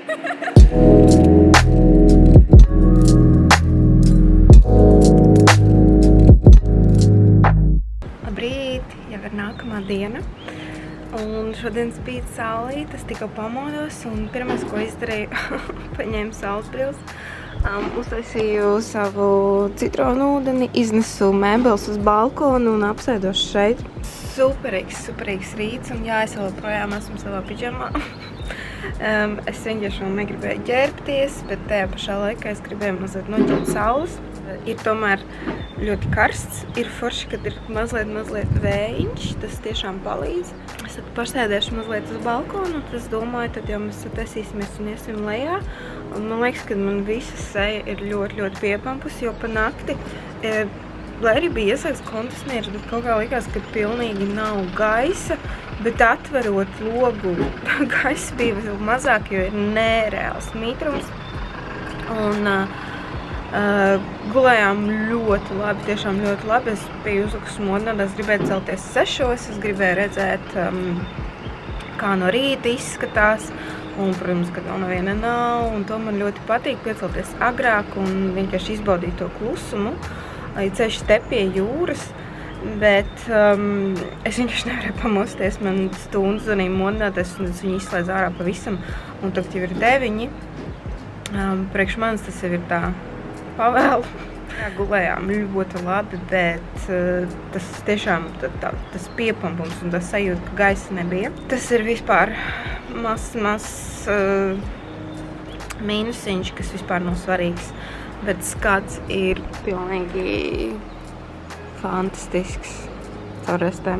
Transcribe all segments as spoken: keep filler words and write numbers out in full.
Labrīt, jau ir nākamā diena. Un šodien spīd saulīt, es tikko pamodos un pirmais, ko izdarīju, paņēmu saules brilles. Um, uztaisīju savu citronu ūdeni, iznesu mēbeles uz balkonu un apsēdos šeit. Superīgs, superīgs rīts un jā, es vēl projām esmu savā pidžamā. um, es vienkārši vēl negribēju ģērbties, bet tajā pašā laikā es gribēju mazliet noķert saules. Ir tomēr ļoti karsts, ir forši, kad ir mazliet, mazliet vējiņš, tas tiešām palīdz. Es tad pasēdēšu mazliet uz balkonu, un es domāju, tad jau mēs taisīsimies un iesim lejā. Un man liekas, ka man visa seja ir ļoti, ļoti piepampus, jo pa nakti, e, lai arī bija ieslēgts kondisnieris, bet kaut kā likās, ka pilnīgi nav gaisa, bet atverot logu, gaisa bija vēl mazāk, jo ir nereāls mitrums. Un, uh, Uh, gulējām ļoti labi, tiešām ļoti labi. Es biju uzlikus modināt, es gribēju celties sešos, es gribēju redzēt, um, kā no rīta izskatās. Un, protams, kad vēl neviena nav, un to man ļoti patīk piecelties agrāk un vienkārši izbaudīt to klusumu. Ceļš te pie jūras, bet um, es vienkārši nevarēju pamosties. Man stundu zvanīja modinātais, un es viņu izslēdzu ārā pavisam, un tagad jau ir deviņi. Um, priekš manis tas jau ir tā pavēlu. Jā, gulējām ļoti labi, bet uh, tas tiešām tā, tā, tas piepampums un tas sajūta, ka gaisa nebija. Tas ir vispār mazs, mazs uh, mīnusiņš, kas vispār nav svarīgs, bet skats ir pilnīgi fantastisks caur restēm.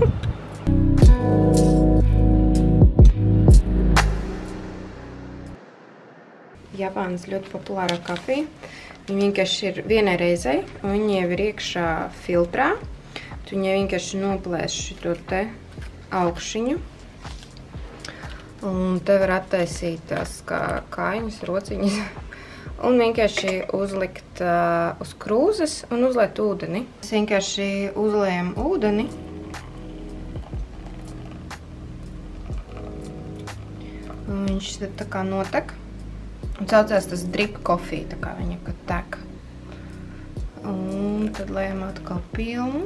Japānas ļoti populārā kafija. Viņa vienkārši ir vienai reizei, un viņa jau ir iekšā filtrā. Viņa vienkārši noplēš šito te augšiņu. Un te var attaisīt tās kā kājiņas, rociņas. Un vienkārši uzlikt uh, uz krūzes un uzliet ūdeni. Mēs vienkārši uzliejam ūdeni. Un viņš tā kā notek. Un saucās tas drip coffee, tā kā viņa, kad tek. Un tad lejam atkal pilnu.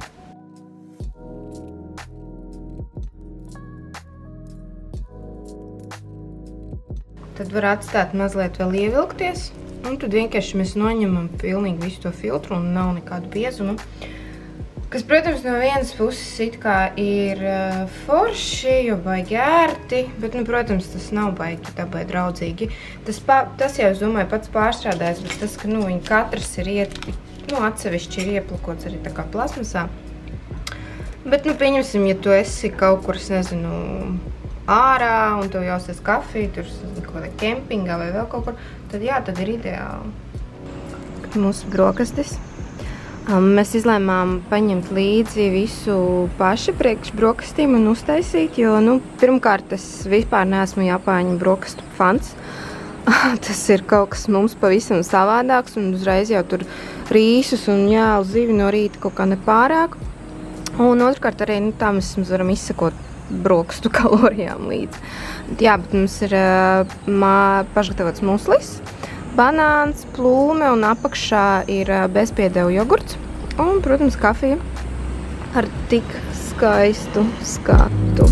Tad var atstāt mazliet vēl ievilkties. Un tad vienkārši mēs noņemam pilnīgi visu to filtru un nav nekādu biezumu. Kas, protams, no vienas puses it kā ir uh, forši, jo baigi ērti, bet, nu, protams, tas nav baigi dabai draudzīgi. Tas, pa, tas jau, es domāju, pats pārstrādājis, bet tas, ka, nu, viņi katrs ir iet, nu, atsevišķi ir ieplakots arī tā kā plasmasā. Bet, nu, pieņemsim, ja tu esi kaut kur, es nezinu, ārā un tev jāuzties kafiju, tur kaut kādā kempingā vai vēl kaut kur, tad jā, tad ir ideāli. Mūsu brokastis. Um, mēs izlēmām paņemt līdzi visu paši priekš brokastīm un uztaisīt, jo, nu, pirmkārt, es vispār neesmu Japāņu brokastu fans. Tas ir kaut kas mums pavisam savādāks un uzreiz jau tur rīsus un jālu zivi no rīta kaut kā nepārāk. Un otrkārt arī, nu, tā mēs varam izsakot brokastu kalorijām līdzi. Jā, bet mums ir uh, mā, pašgatavots muslis. Banāns, plūme un apakšā ir bezpiedevu jogurts un, protams, kafija ar tik skaistu skatu.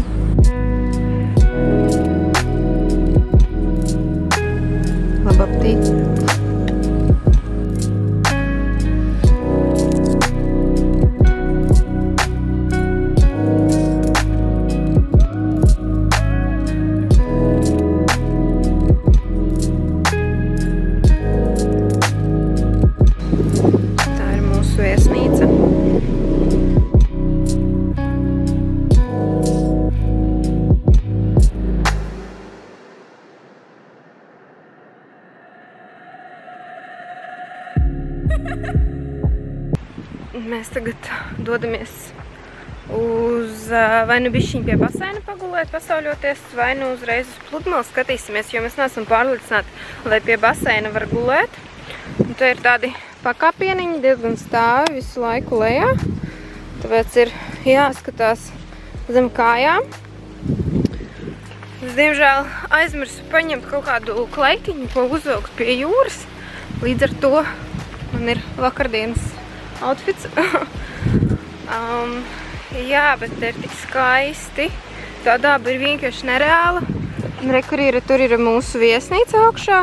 Labu apetīti! Mēs tagad dodamies uz vai nu bišķiņ pie baseina pagulēt, pasauļoties, vai nu uzreiz uz pludmali skatīsimies, jo mēs neesam pārliecināti, vai pie baseina var gulēt. Un te ir tādi pakāpieniņi, diezgan stāvi visu laiku lejā, tāpēc ir jāskatās zem kājām. Es, diemžēl, aizmirsu paņemt kaut kādu kleitiņu, ko uzvilkt pie jūras. Līdz ar to man ir vakardienas outfits. um, jā, bet te ir tik skaisti. Tā daba ir vienkārši nereāla. Un re, kur ir, tur ir mūsu viesnīca augšā.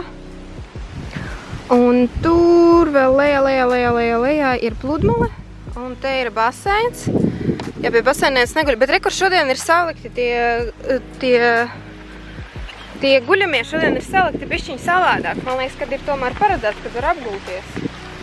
Un tur vēl lejā, lejā, lejā, lejā, lejā ir pludmale. Un te ir baseins. Jā, pie baseinēs neguļ. Bet re, kur šodien ir salikti tie, tie, tie guļamie šodien ir salikti bišķiņi savādāk. Man liekas, kad ir tomēr paredzēts, kad var apgulties.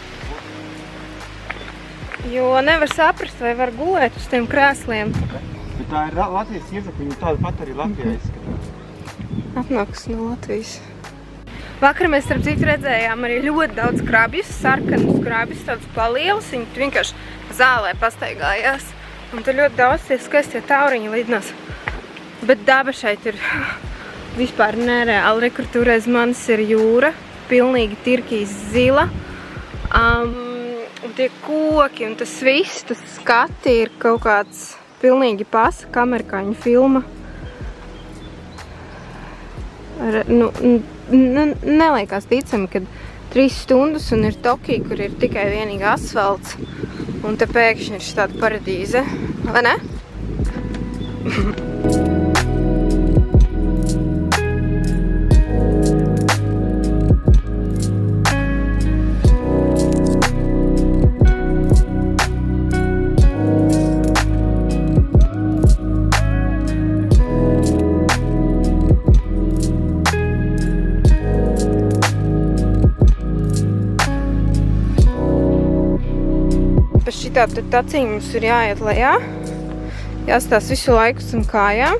Jo nevar saprast, vai var gulēt uz tiem krēsliem. Bet tā ir Latvijas iezaka, viņa tāda pat arī Latvijā izskatās. Atnāks no Latvijas. Vakar mēs, starp citu, redzējām arī ļoti daudz krabjus, sarkanus krabjus, tādus palielas. Viņi vienkārši zālē pastaigājās. Un tur ļoti daudz tie skaistie tauriņi lidinās. Bet daba šeit ir vispār nereāli. Re, kur tur aiz manis ir jūra, pilnīgi tirkīs zila. Um, un tie koki un tas viss, tas skati ir kaut kāds pilnīgi pasaka amerikāņu filma. Ar, nu, neliekās ticami, kad trīs stundas un ir Tokija, kur ir tikai vienīgi asfalts. Un te pēkšņi ir štāda paradīze. Vai ne? Šitā taciņa mums ir jāiet lejā. Jāstās visu laiku zem kājām.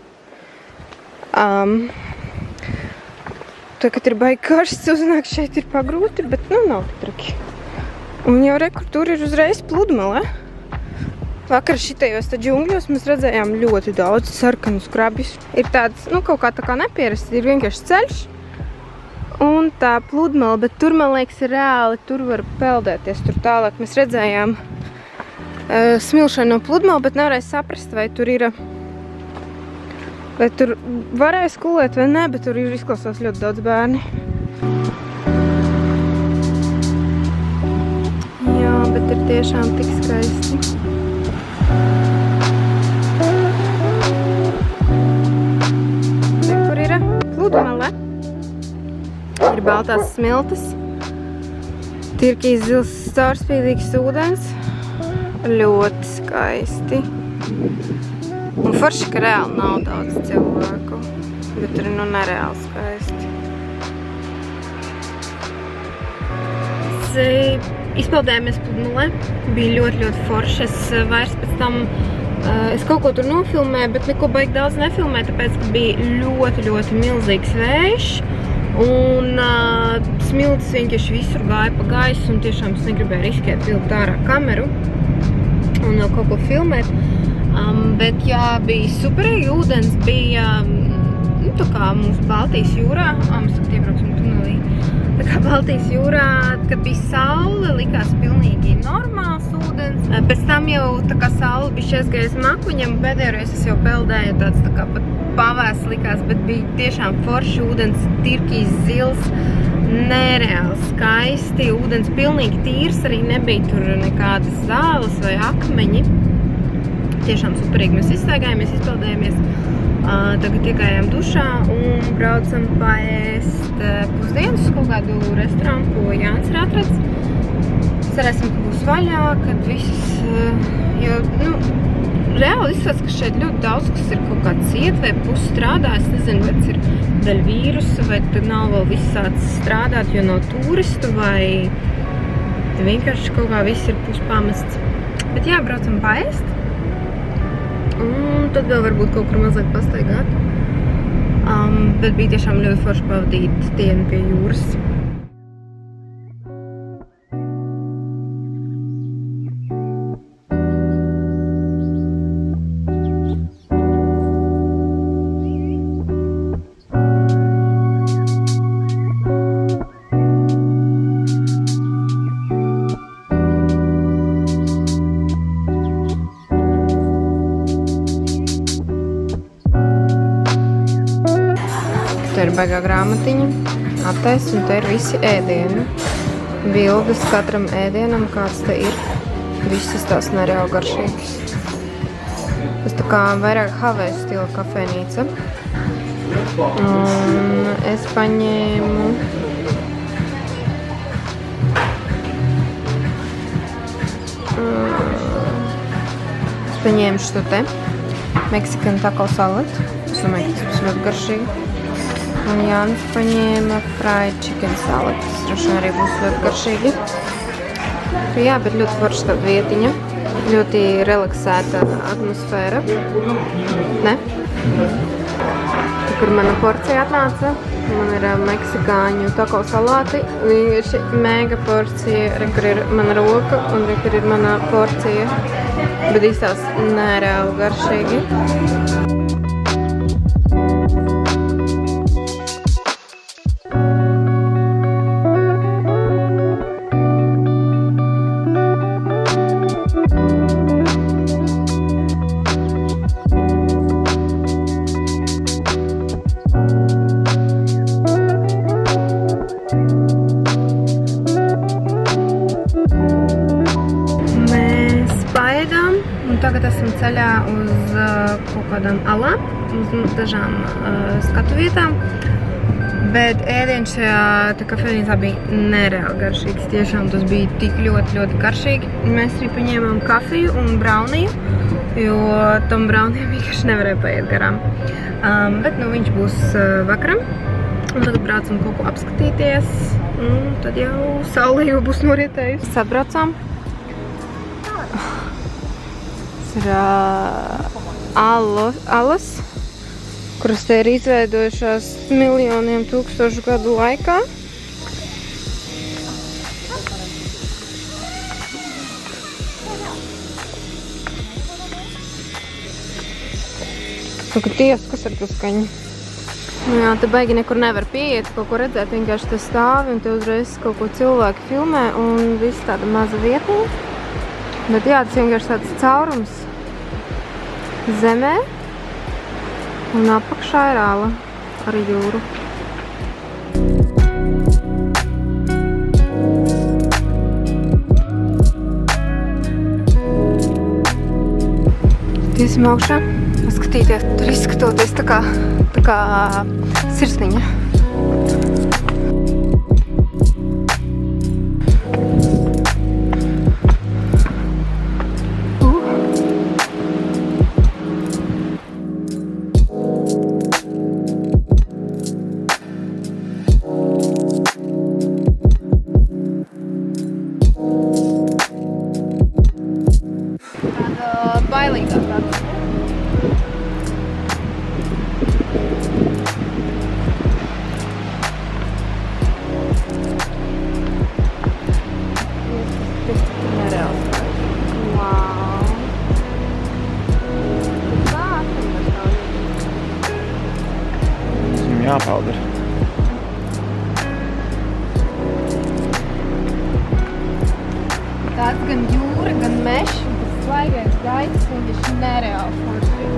Um, tagad ir baigi karsts, uznāk šeit ir pagrūti, bet nu nav traki. Un jau re, kur tur ir uzreiz pludmale. Vakar šitajos tā džungļos mēs redzējām ļoti daudz sarkanus krabjus. Ir tāds, nu kaut kā tā kā nepierasti, ir vienkārši ceļš. Un tā pludmale, bet tur, man liekas, ir reāli, tur var peldēties tur tālāk. Mēs redzējām uh, smilšanu no pludmale, bet nevarēja saprast, vai tur ir, vai tur varēja skulēt vai ne, bet tur ir izklausās ļoti daudz bērni. Jā, bet ir tiešām tik skaisti. Tur ir pludmale. Ir baltās smiltas, tirkīs zils caurspīdīgs ūdens, ļoti skaisti. Un forši, ka reāli nav daudz cilvēku, bet tur ir nu nereāli skaisti. Es izpeldējāmies pludmalē, bija ļoti, ļoti forši. Es vairs pēc tam, es kaut ko tur nofilmēju, bet neko baigi daudz nefilmēju, tāpēc, ka bija ļoti, ļoti milzīgs vējš. Un uh, smiltis vienkārši visur gāja pa gaisu un tiešām es negribēju riskēt vilkt ārā kameru un vēl kaut ko filmēt. Um, bet jā, bija superīgi, ūdens bija nu, tā kā mums Baltijas jūrā, ah, mēs tagad iebrauksim tunelī, tā kā Baltijas jūrā, kad bija saule, likās pilnīgi normāls ūdens. Pēc tam jau tā kā saule bija aizgājis makuņam, pēdējoreiz es jau peldēju tāds tā kā pat pavēs likās, bet bija tiešām forši ūdens, tirkīs zils, nereāli skaisti, ūdens pilnīgi tīrs, arī nebija tur nekādas zāles vai akmeņi. Tiešām superīgi mēs izstaigājāmies, izpeldējāmies, uh, tagad iegājām dušā un braucam paēst uh, pusdienas uz kaut kādu restorānu, ko Jānis ir atrads. Cerēsim, ka būs vaļā, kad viss, uh, jo, nu, reāli izskatās, ka šeit ļoti daudz, kas ir kaut kāds iet vai pus strādā. Es nezinu, vai tas ir daļa vīrusa, vai tad nav vēl viss sācis strādāt, jo nav turistu, vai vienkārši kaut kā viss ir pus pamests. Bet jā, braucam paēst. Un tad vēl varbūt kaut kur mazliet pastaigāt. Um, bet bija tiešām ļoti forši pavadīt dienu pie jūras. te ir baigā grāmatiņa, attēs, un te ir visi ēdieni. Bildes katram ēdienam, kāds te ir. Visas tās nereāli garšīgas. Tas tā kā vairāk Havēju stila kafejnīca. Un es paņēmu Es paņēmu šo te Mexican taco salad. Es domāju, ka tas ļoti garšīgi. Un Jānis paņēma fried chicken salad. Tas droši vien arī būs ļoti garšīgi. Jā, bet ļoti forša tāda vietiņa. Ļoti relaksēta atmosfēra. Ne? Kur mana porcija atnāca. Man ir meksikāņu taco salāti. Vienkārši mega porcija. Re, kur ir mana roka un re, kur ir mana porcija. Bet izstās nereāli garšīgi. Tagad esam ceļā uz uh, kaut kādām alām, uz dažām uh, skatu vietām, bet ēdiens šajā kafejnīcā bija nereāli garšīgs. Tiešām tas bija tik ļoti, ļoti garšīgi. Mēs arī paņēmām kafiju un brauniju, jo tam braunijam vienkārši nevarēja paiet garām. Um, bet nu viņš būs uh, vakaram, un tagad braucam kaut ko apskatīties, un tad jau saule jau būs norietējusi. Sabraucām. Ir uh, alos, alas, kuras te ir izveidojušās miljoniem tūkstošu gadu laikā. Saka, ties, kas ar to skaņu? Nu jā, te baigi nekur nevar pieiet, kaut ko redzēt, vienkārši te stāvi un te uzreiz kaut ko cilvēki filmē un viss tāda maza vietiņa. Bet jā, tas vienkārši tāds caurums zemē un apakšā ir āla ar jūru. Tiesim augšā, paskatīties, tur izskatoties tā kā, tā kā sirsniņa. Bailīgāk tāds. Tas ir nereāls. Wow. Tā, Viņam jāpeld ir. Tāds gan jūra, gan mežs. Svaigais gaiss, un viņš nereāli forši.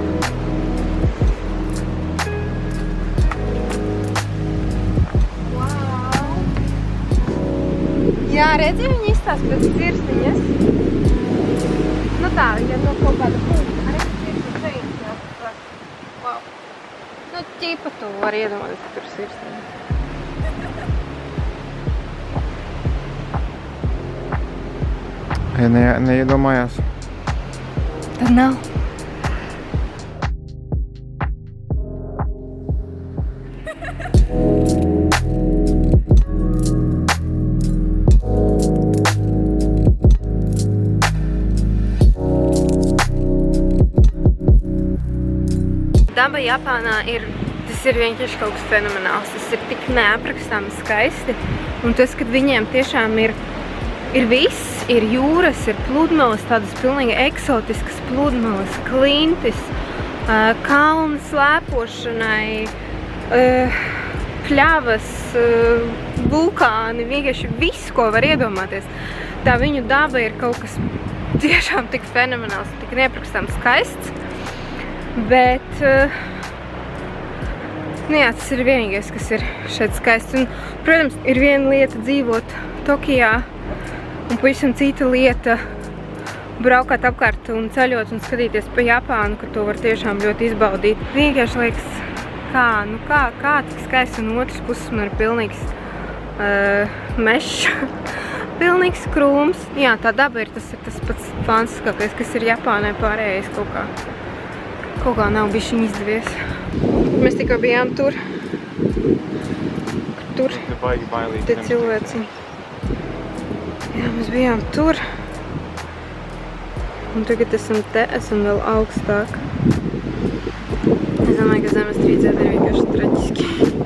Wow! Jā, redzi, viņi izstās pēc sirsniņas. Nu tā, ja no kaut kāda punkta. Arī sirsniņas ceļas jāsaprast. Wow! Nu, ķipa tu var iedomāties, ka tur sirsniņas. Ja ne, neiedomājās. Tad nav. Daba Japānā ir, tas ir vienkārši kaut kas fenomenāls. Tas ir tik neaprakstāmi skaisti. Un tas, kad viņiem tiešām ir Ir viss, ir jūras, ir pludmales, tādas pilnīgi eksotiskas pludmales, klintis, kalnu slēpošanai, pļavas, vulkāni, vienkārši viss, ko var iedomāties. Tā viņu daba ir kaut kas tiešām tik fenomenāls, tik neaprakstāms skaists, bet Nu jā, tas ir vienīgais, kas ir šeit skaists. Un, protams, ir viena lieta dzīvot Tokijā, un pavisam cita lieta braukāt apkārt un ceļot un skatīties pa Japānu, ka to var tiešām ļoti izbaudīt. Vienkārši liekas, kā, nu kā, kā tik skaists, un otrs puses man ir pilnīgs uh, mešs, pilnīgs krūms. Jā, tā daba ir tas, ir tas pats fantastiskākais, kas ir Japānai pārējais kaut kā. Kaut kā nav bišķiņ izdevies. Mēs tikko bijām tur. Tur. Te cilvēciņi. Jā, mēs bijām tur. Un tagad esam te, esam vēl augstāk. Es domāju, ka zemestrīce ir vienkārši traģiski.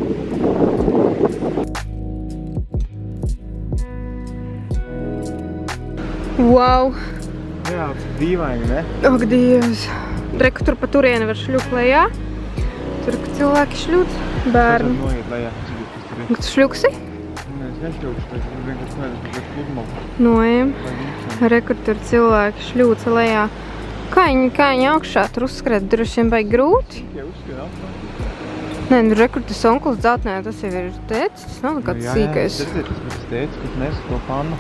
Wow! Jā, dīvaini, ne? Ak, Dievs! Reku tur pa turieni var šļukt lejā. Tur, ka cilvēki šļūt, bērni. Tad noiet lejā. Tu šļuksi? Nē, es nešļukšu, tas ir vienkārši noiet uz pludmalu. Noejam. Reku tur cilvēki šļūca lejā. Kā viņi, kā viņi augšā tur uzskriet? Droši vien baigi grūti. Tikai uzskriet augšā. Nē, nu reku tas onkls dzeltnē, tas jau ir tēcis, tas nav nekāds sīkais. Jā, jā, tas ir tas pēc tēcis, kas nes to pannu.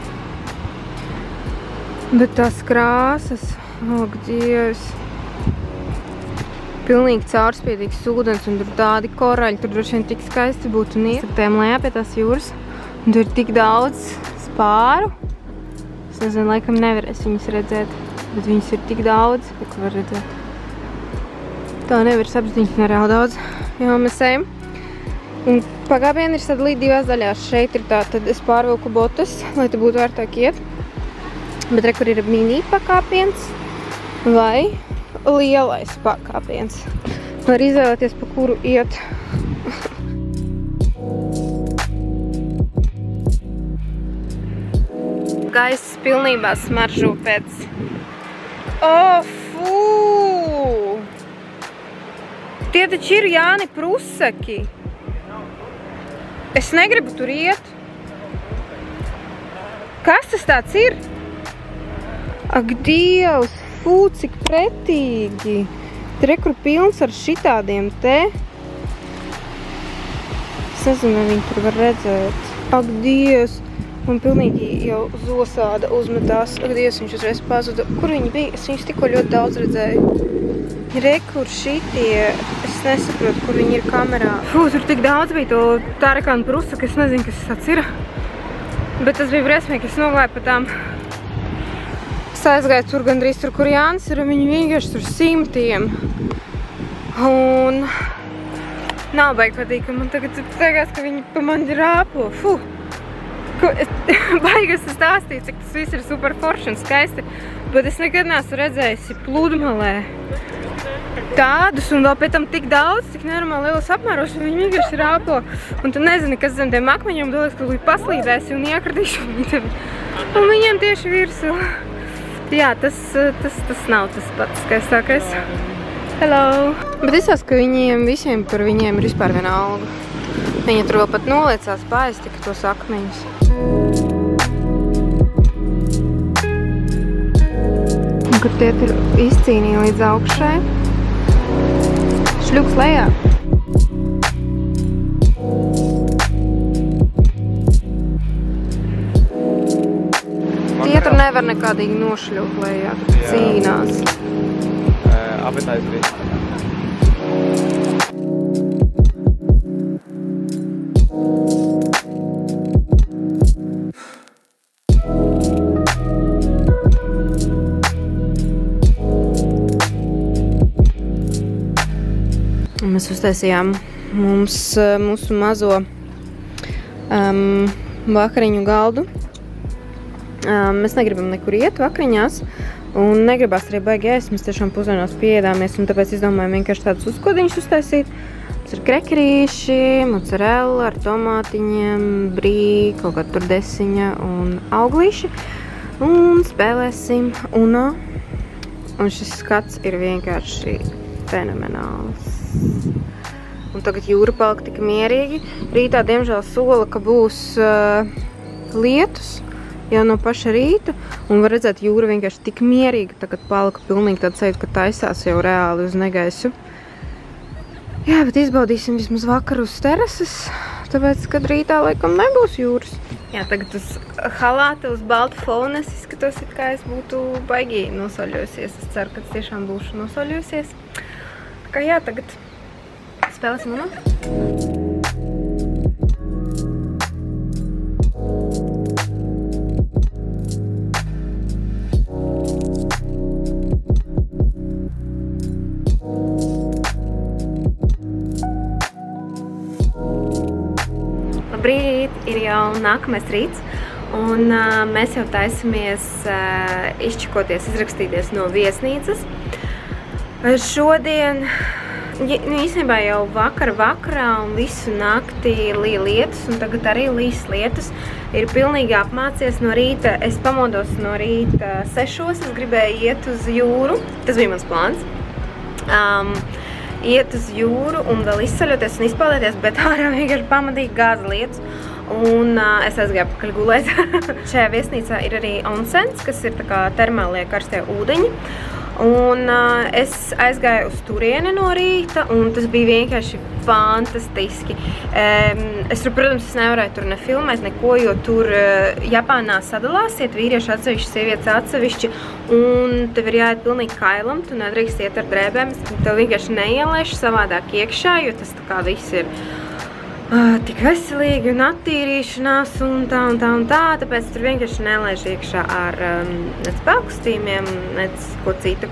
Bet tās krāsas, ak, Dievs. Pilnīgi caurspiedīgs ūdens, un tur tādi koraļi, tur droši vien tik skaisti būtu un iet. Starpējām lejā pie tās jūras, un tur ir tik daudz spāru. Es nezinu, laikam nevarēs viņus redzēt, bet viņus ir tik daudz, ka var redzēt. Tā nevar saprast, viņus nereāli daudz. Jā, mēs ejam. Un pagābieni ir sadalīti divās daļās. Šeit ir tā, tad es pārvilku botas, lai te būtu vērtāk iet. Bet re, kur ir mini pakāpiens vai lielais pakāpiens. Var izvēlēties, pa kuru iet. Gaiss pilnībā smaržo pēc... O, fū! Tie taču ir Jāni prusaki. Es negribu tur iet. Kas tas tāds ir? Ak, Dievs! Fū, cik pretīgi! Re, kur pilns ar šitādiem te. Es nezinu, vai viņi tur var redzēt. Ak, Dievs! Man pilnīgi jau zosāda uzmetās. Ak, Dievs, viņš uzreiz pazuda. Kur viņi bija? Es viņus tikko ļoti daudz redzēju. Re, kur šitie... Es nesaprotu, kur viņi ir kamerā. Fū, tur tik daudz bija to tarakānu prusaku. Es nezinu, kas tas ir. Bet tas bija briesmīgi, es nogāju pa tām... aizgāju tur gandrīz tur, kur Jānis ir, un viņi vienkārši tur simtiem. Un nav baigi patīkami. Man tagad liekas, ka viņi pa mani rāpo. Fuh! Baigi es stāstīju, cik tas viss ir super forši un skaisti. Bet es nekad neesmu redzējusi pludmalē tādus, un vēl pēc tam tik daudz, tik nenormāli lielas apmēros, un viņi vienkārši rāpo. Un tu nezini, kas zem tiem akmeņiem, domāju, ka viņi paslīdēsi un iekritīšu viņi tevi. Un viņiem tieši virsū. Jā, tas, tas, tas nav tas pats skaistākais. Hello! Bet es saprotu, ka viņiem visiem par viņiem ir vispār viena alga. Viņa tur vēl pat noliecās pāris tik tos akmeņus. Un, kur tie tur izcīnīja līdz augšai. Šļuks lejā. Tie tur nevar nekādīgi nošļūt lejā, tur cīnās. Apetais bija. Mēs uztaisījām mums, mūsu mazo um, vakariņu galdu. Um, mēs negribam nekur iet vakariņās, un negribās arī baigi ēst. Mēs tiešām pusdienos pieēdāmies, un tāpēc izdomājam vienkārši tādus uzkodiņus uztaisīt. Mums ir krekerīši, mozzarella ar tomātiņiem, brī, kaut kā tur desiņa un auglīši. Un spēlēsim Uno. Un šis skats ir vienkārši fenomenāls. Un tagad jūra palika tik mierīgi. Rītā, diemžēl, sola, ka būs uh, lietus jau no paša rīta, un var redzēt, jūra vienkārši tik mierīga, tagad palika pilnīgi tāds sajūta, ka taisās jau reāli uz negaisu. Jā, bet izbaudīsim vismaz vakaru uz terases, tāpēc, kad rītā laikam nebūs jūras. Jā, tagad uz halāta, uz baltu fona es izskatos, it kā es būtu baigi nosaļojusies. Es ceru, ka es tiešām būšu nosaļojusies. Tā kā jā, tagad spēlēsim Uno. Labrīt, ir jau nākamais rīts, un uh, mēs jau taisamies uh, izčakoties, izrakstīties no viesnīcas. Uh, šodien, ja, nu, īstenībā jau vakar vakarā un visu nakti lija lietus, un tagad arī līs lietus. Ir pilnīgi apmācies no rīta. Es pamodos no rīta sešos, es gribēju iet uz jūru, tas bija mans plāns. Um, iet uz jūru un vēl izsaļoties un izpaldēties, bet ārā vienkārši pamatīgi gāza lietus. Un uh, es aizgāju pakaļ gulēt. Šajā viesnīcā ir arī onsens, kas ir tā kā termālie karstie ūdeņi. Un uh, es aizgāju uz turieni no rīta, un tas bija vienkārši fantastiski. Um, es tur, protams, es nevarēju tur nefilmēt neko, jo tur uh, Japānā sadalās, iet vīrieši atsevišķi, sievietes atsevišķi, un tev ir jāiet pilnīgi kailam, tu nedrīkst iet ar drēbēm, tev vienkārši neielēš savādāk iekšā, jo tas tā kā viss ir Uh, tik veselīgi un attīrīšanās un tā un tā un tā, tāpēc tur vienkārši nelaiž iekšā ar um, nec pelkustīmiem, nec ko citu.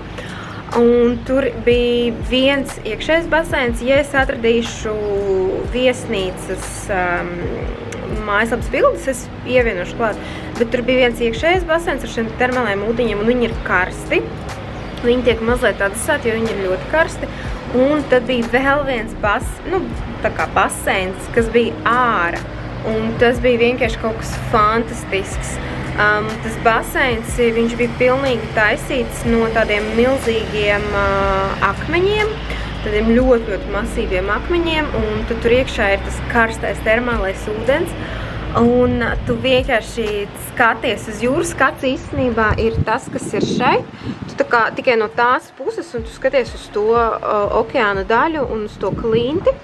Un tur bija viens iekšējs baseins, ja es atradīšu viesnīcas um, mājaslapas bildes, es ievienošu klāt, bet tur bija viens iekšējs baseins ar šiem termāliem ūdeņiem, un viņi ir karsti. Viņi tiek mazliet atsāti, jo viņi ir ļoti karsti. Un tad bija vēl viens bas, nu, tā kā baseins, kas bija ārā. Un tas bija vienkārši kaut kas fantastisks. Um, tas baseins, viņš bija pilnīgi taisīts no tādiem milzīgiem uh, akmeņiem, tādiem ļoti, ļoti masīviem akmeņiem, un tad tur iekšā ir tas karstais termālais ūdens. Un tu vienkārši skaties uz jūru, skats īstenībā ir tas, kas ir šeit. Tu tā kā tikai no tās puses, un tu skaties uz to uh, okeāna daļu un uz to klinti.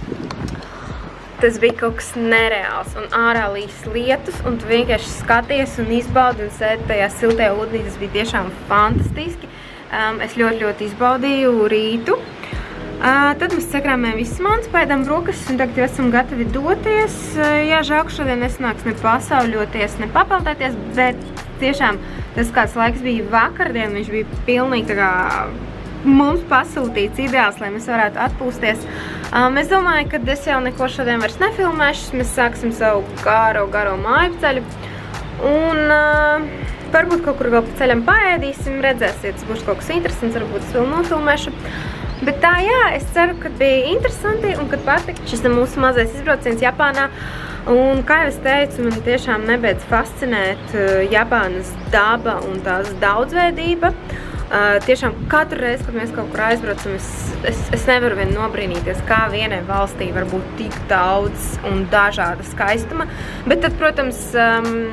Tas bija kaut kas nereāls, un ārā līs lietus, un tu vienkārši skaties un izbaudi un sēdi tajā siltajā ūdenī. Tas bija tiešām fantastiski. Um, es ļoti, ļoti izbaudīju rītu. Uh, tad mēs sakrāmējam visu mans, pēdām brokastis, un tagad jau esam gatavi doties. Uh, jā, žēl, ka šodien nesnāks ne pasauļoties, ne papeldēties, bet tiešām tas kāds laiks bija vakardien, viņš bija pilnīgi tā kā mums pasūtīts ideāls, lai mēs varētu atpūsties. Um, es domāju, ka es jau neko šodien vairs nefilmēšu, mēs sāksim savu garo, garo māju ceļu. Un uh, varbūt kaut kur vēl pa ceļam paēdīsim, redzēsiet, tas būs kaut kas interesants, varbūt es vēl nofilmēšu. Bet tā, jā, es ceru, ka bija interesanti un kad patika. Šis ir mūsu mazais izbrauciens Japānā. Un, kā jau es teicu, man tiešām nebeidz fascinēt Japānas daba un tās daudzveidība. Uh, tiešām katru reizi, kad mēs kaut kur aizbraucam, es, es, es nevaru vien nobrīnīties, kā vienai valstī var būt tik daudz un dažāda skaistuma. Bet tad, protams, um,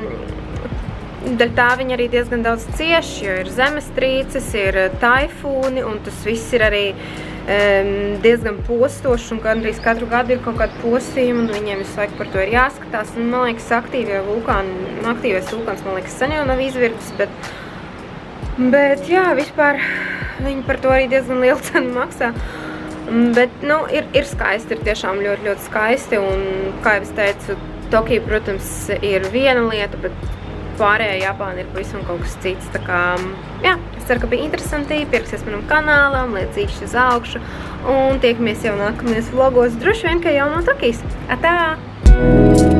daļ tā viņi arī diezgan daudz cieši, jo ir zemestrīces, ir taifūni, un tas viss ir arī um, diezgan postošs, un gandrīz katru gadu ir kaut kāda postījuma, un viņiem visu laiku par to ir jāskatās. Un, man liekas, aktīvie vulkāni, aktīvais vulkāns, man liekas, sen jau nav izvirtis, bet, bet jā, vispār viņi par to arī diezgan lielu cenu maksā. Bet, nu, ir, ir skaisti, ir tiešām ļoti, ļoti skaisti, un, kā jau es teicu, Tokija, protams, ir viena lieta, bet pārējā Japāna ir pavisam kaut kas cits. Tā kā, jā, es ceru, ka bija interesanti, pieraksties manam kanālam, liec zīšķi uz augšu, un tiekamies jau nākamajos vlogos, droši vien, ka jau no Tokijas. Atā!